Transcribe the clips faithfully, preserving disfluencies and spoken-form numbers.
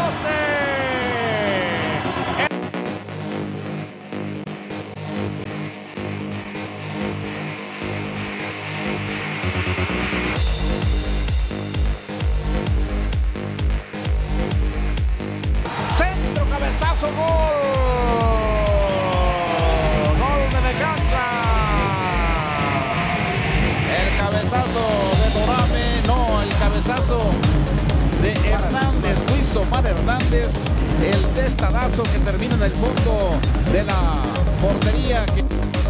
poste. Centro, cabezazo, gol. Gol de Necaxa. El cabezazo de Dorame, no, el cabezazo de Hernández, Luis Omar Hernández, el testadazo que termina en el fondo de la portería. Que...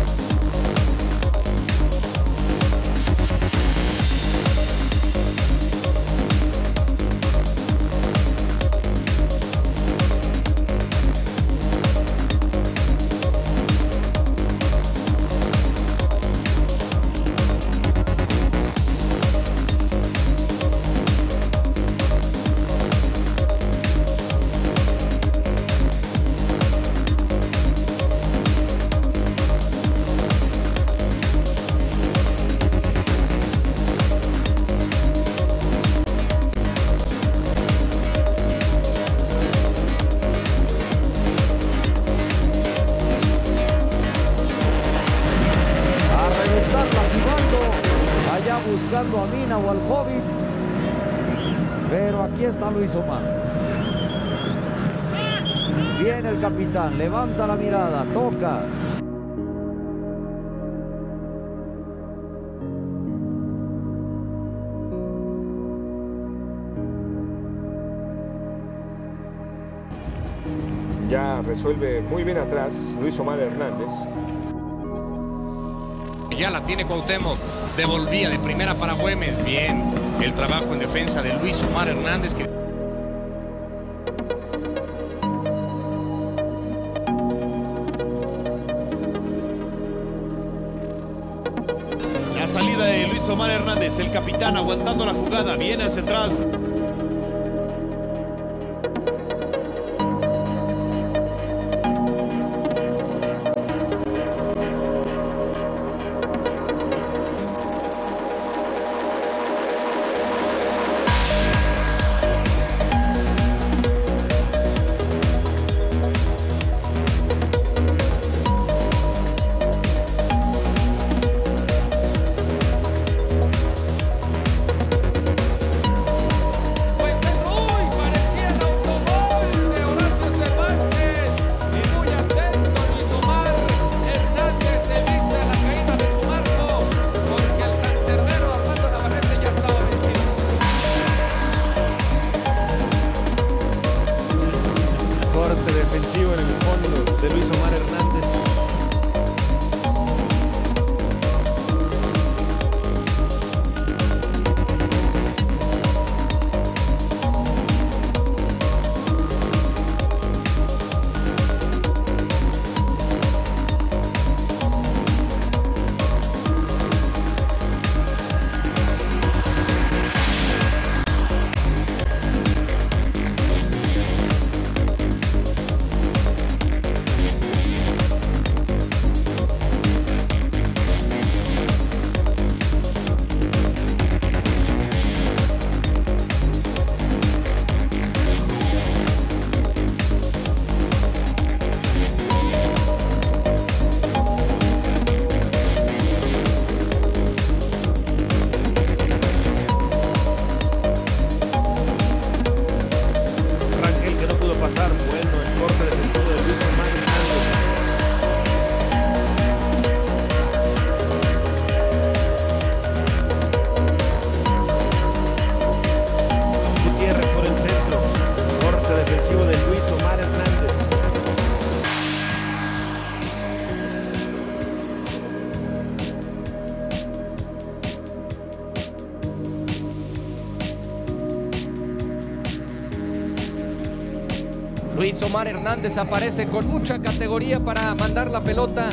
buscando a Mina o al Hobbit, pero aquí está Luis Omar. Viene el capitán, levanta la mirada, toca. Ya resuelve muy bien atrás Luis Omar Hernández. Ya la tiene Cuauhtémoc, devolvía de primera para Güemes. Bien, el trabajo en defensa de Luis Omar Hernández. Que... La salida de Luis Omar Hernández, el capitán aguantando la jugada, viene hacia atrás. Defensivo en el fondo de Luis Omar Hernández. Luis Omar Hernández aparece con mucha categoría para mandar la pelota.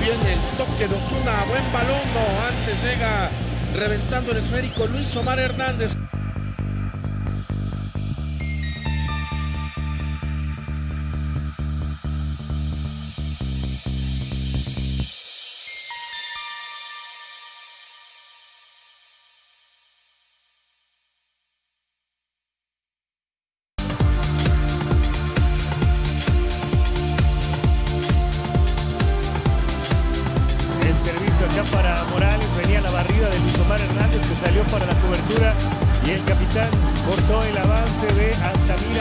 bien el toque de Osuna, buen balón, no, antes llega reventando el esférico Luis Omar Hernández. Acá para Morales, venía la barrida de Luis Omar Hernández que salió para la cobertura y el capitán cortó el avance de Altamira.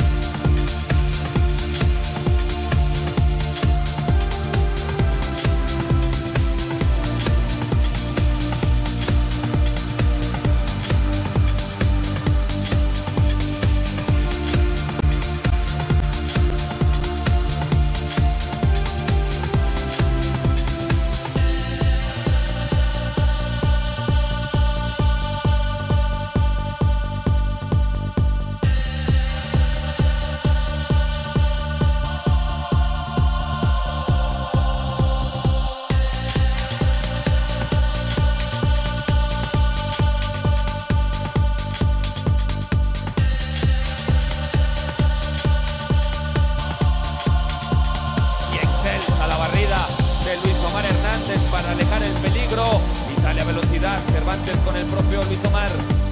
De Luis Omar Hernández para alejar el peligro y sale a velocidad Cervantes con el propio Luis Omar.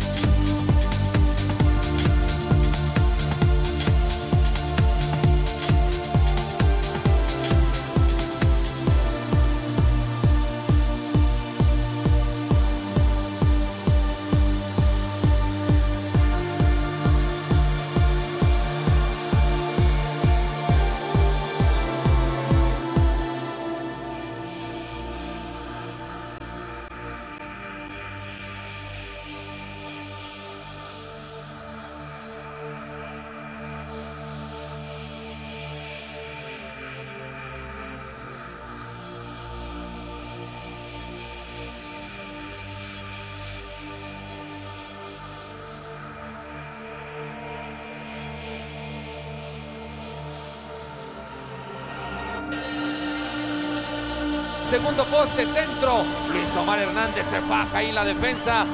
Segundo poste, centro. Luis Omar Hernández se faja ahí la defensa.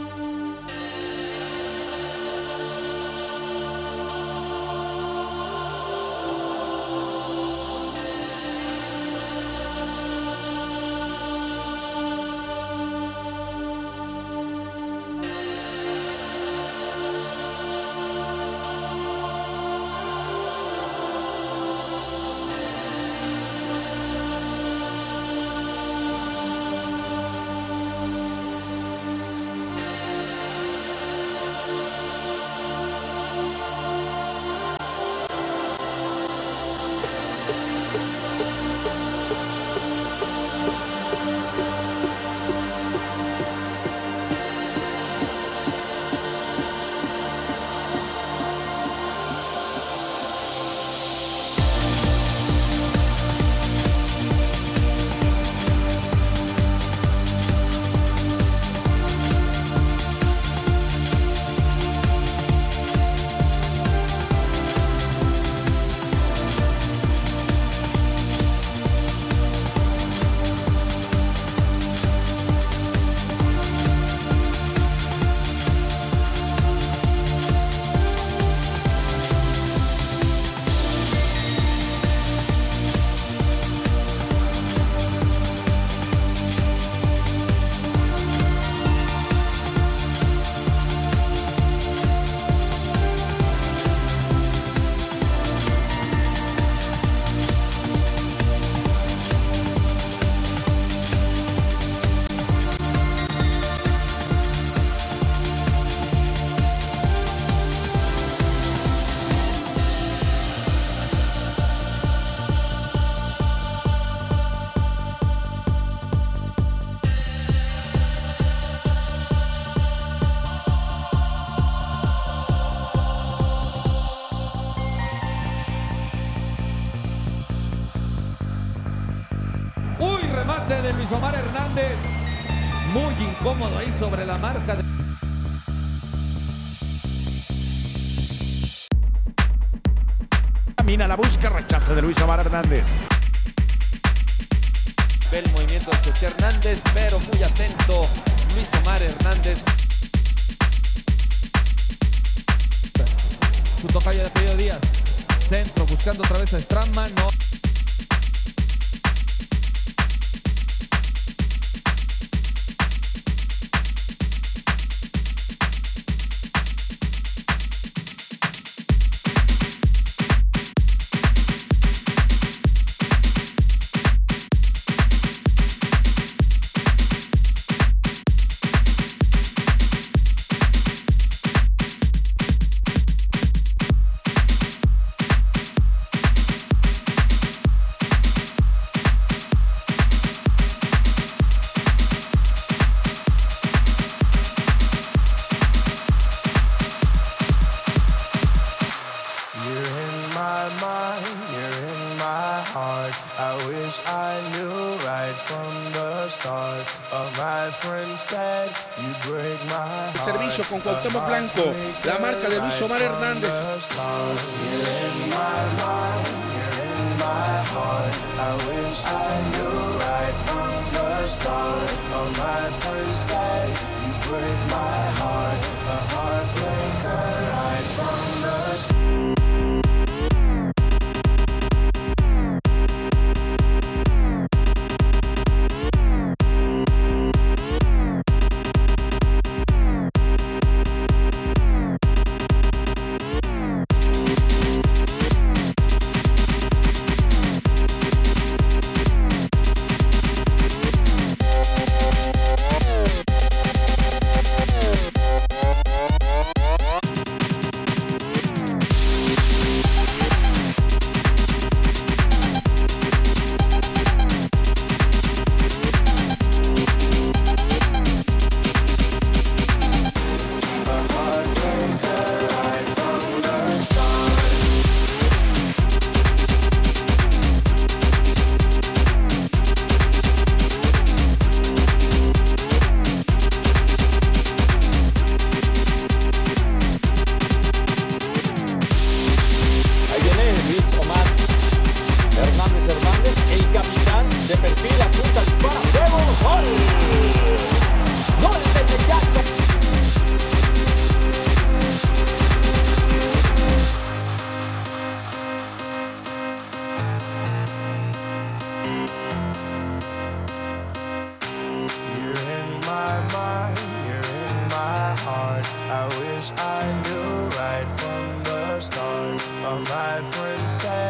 Remate de Luis Omar Hernández. Muy incómodo ahí sobre la marca. De... Camina la busca, rechaza de Luis Omar Hernández. Ve el movimiento de Cheche Hernández, pero muy atento Luis Omar Hernández. Su tocayo de apellido Díaz. Centro, buscando otra vez a Strandman. No. I wish I knew right from the start. Of my friend said you break my heart. Servicio con Cuauhtémoc Blanco, la marca de Luis Omar Hernández. You're in my mind, you're in my heart. I wish I knew right from the start. Of my friend said you break my heart, a heart.